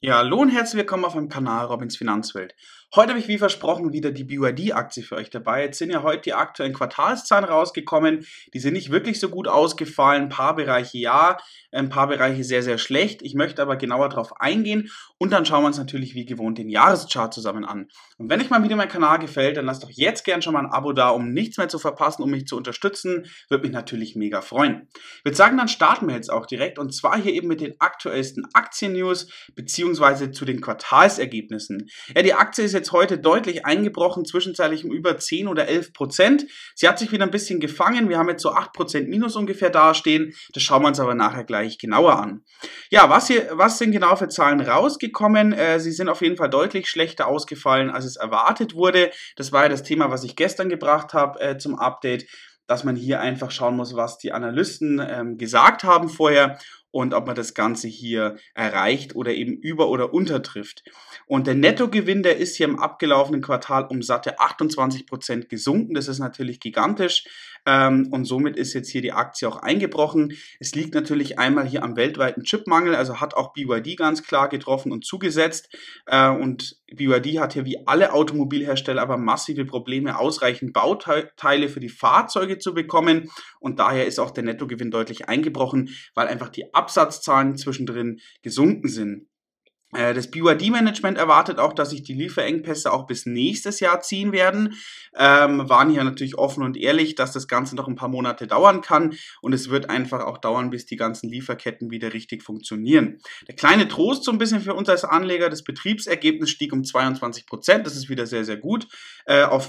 Ja, hallo und herzlich willkommen auf meinem Kanal Robins Finanzwelt. Heute habe ich wie versprochen wieder die BYD-Aktie für euch dabei. Jetzt sind ja heute die aktuellen Quartalszahlen rausgekommen. Die sind nicht wirklich so gut ausgefallen. Ein paar Bereiche ja, ein paar Bereiche sehr, sehr schlecht. Ich möchte aber genauer darauf eingehen und dann schauen wir uns natürlich wie gewohnt den Jahreschart zusammen an. Und wenn euch mal wieder mein Kanal gefällt, dann lasst doch jetzt gern schon mal ein Abo da, um nichts mehr zu verpassen, um mich zu unterstützen. Würde mich natürlich mega freuen. Ich würde sagen, dann starten wir jetzt auch direkt und zwar hier eben mit den aktuellsten Aktien-News beziehungsweise zu den Quartalsergebnissen. Ja, die Aktie ist jetzt heute deutlich eingebrochen, zwischenzeitlich um über 10 oder 11%. Sie hat sich wieder ein bisschen gefangen. Wir haben jetzt so 8% Minus ungefähr dastehen. Das schauen wir uns aber nachher gleich genauer an. Ja, was sind genau für Zahlen rausgekommen? Sie sind auf jeden Fall deutlich schlechter ausgefallen, als es erwartet wurde. Das war ja das Thema, was ich gestern gebracht habe zum Update, dass man hier einfach schauen muss, was die Analysten gesagt haben vorher und ob man das Ganze hier erreicht oder eben über- oder untertrifft. Und der Nettogewinn, der ist hier im abgelaufenen Quartal um satte 28% gesunken. Das ist natürlich gigantisch. Und somit ist jetzt hier die Aktie auch eingebrochen. Es liegt natürlich einmal hier am weltweiten Chipmangel, also hat auch BYD ganz klar getroffen und zugesetzt. Und BYD hat hier wie alle Automobilhersteller aber massive Probleme, ausreichend Bauteile für die Fahrzeuge zu bekommen. Und daher ist auch der Nettogewinn deutlich eingebrochen, weil einfach die Absatzzahlen zwischendrin gesunken sind. Das BYD-Management erwartet auch, dass sich die Lieferengpässe auch bis nächstes Jahr ziehen werden. Waren hier natürlich offen und ehrlich, dass das Ganze noch ein paar Monate dauern kann und es wird einfach auch dauern, bis die ganzen Lieferketten wieder richtig funktionieren. Der kleine Trost so ein bisschen für uns als Anleger, das Betriebsergebnis stieg um 22%, das ist wieder sehr, sehr gut, auf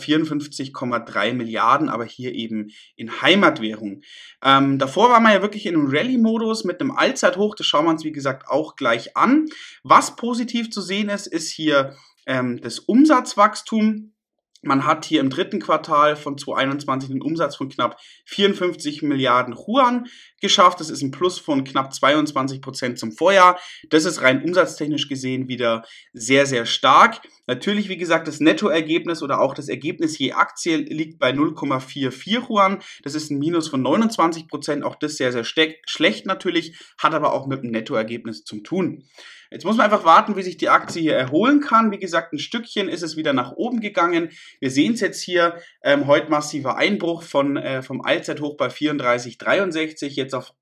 54,3 Milliarden, aber hier eben in Heimatwährung. Davor waren wir ja wirklich in einem Rallye-Modus mit einem Allzeithoch, das schauen wir uns wie gesagt auch gleich an. Was positiv zu sehen ist, ist hier das Umsatzwachstum. Man hat hier im dritten Quartal von 2021 einen Umsatz von knapp 54 Milliarden Yuan geschafft. Das ist ein Plus von knapp 22% zum Vorjahr. Das ist rein umsatztechnisch gesehen wieder sehr, sehr stark. Natürlich, wie gesagt, das Nettoergebnis oder auch das Ergebnis je Aktie liegt bei 0,44 Yuan. Das ist ein Minus von 29%. Auch das sehr, sehr schlecht natürlich, hat aber auch mit dem Nettoergebnis zu tun. Jetzt muss man einfach warten, wie sich die Aktie hier erholen kann. Wie gesagt, ein Stückchen ist es wieder nach oben gegangen. Wir sehen es jetzt hier, heute massiver Einbruch vom Allzeithoch bei 34,63, jetzt auf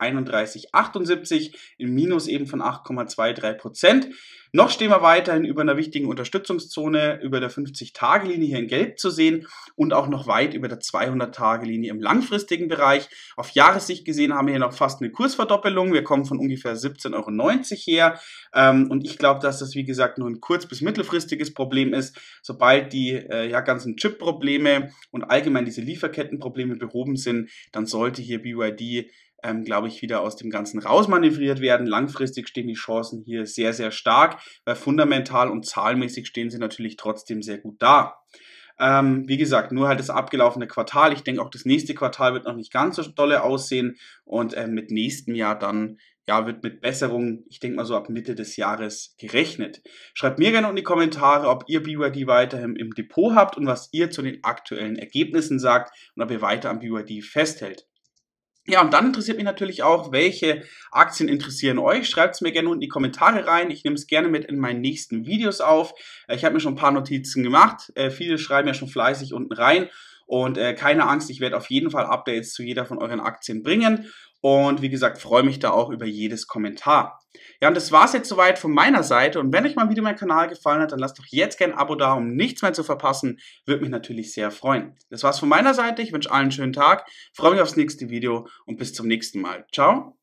31,78, im Minus eben von 8,23%. Noch stehen wir weiterhin über einer wichtigen Unterstützungszone, über der 50-Tage-Linie hier in Gelb zu sehen und auch noch weit über der 200-Tage-Linie im langfristigen Bereich. Auf Jahressicht gesehen haben wir hier noch fast eine Kursverdoppelung. Wir kommen von ungefähr 17,90 € her. Und ich glaube, dass das, wie gesagt, nur ein kurz- bis mittelfristiges Problem ist. Sobald die ganzen Chip-Probleme und allgemein diese Lieferkettenprobleme behoben sind, dann sollte hier BYD glaube ich, wieder aus dem Ganzen rausmanövriert werden. Langfristig stehen die Chancen hier sehr, sehr stark, weil fundamental und zahlenmäßig stehen sie natürlich trotzdem sehr gut da. Wie gesagt, nur halt das abgelaufene Quartal. Ich denke, auch das nächste Quartal wird noch nicht ganz so dolle aussehen und mit nächstem Jahr dann wird mit Besserung, ich denke mal so ab Mitte des Jahres gerechnet. Schreibt mir gerne in die Kommentare, ob ihr BYD weiterhin im Depot habt und was ihr zu den aktuellen Ergebnissen sagt und ob ihr weiter am BYD festhält. Ja, und dann interessiert mich natürlich auch, welche Aktien interessieren euch. Schreibt es mir gerne unten in die Kommentare rein. Ich nehme es gerne mit in meinen nächsten Videos auf. Ich habe mir schon ein paar Notizen gemacht. Viele schreiben ja schon fleißig unten rein. Und keine Angst, ich werde auf jeden Fall Updates zu jeder von euren Aktien bringen. Und wie gesagt, freue mich da auch über jedes Kommentar. Ja, und das war's jetzt soweit von meiner Seite. Und wenn euch mal wieder mein Kanal gefallen hat, dann lasst doch jetzt gerne ein Abo da, um nichts mehr zu verpassen. Würde mich natürlich sehr freuen. Das war's von meiner Seite. Ich wünsche allen einen schönen Tag, freue mich aufs nächste Video und bis zum nächsten Mal. Ciao.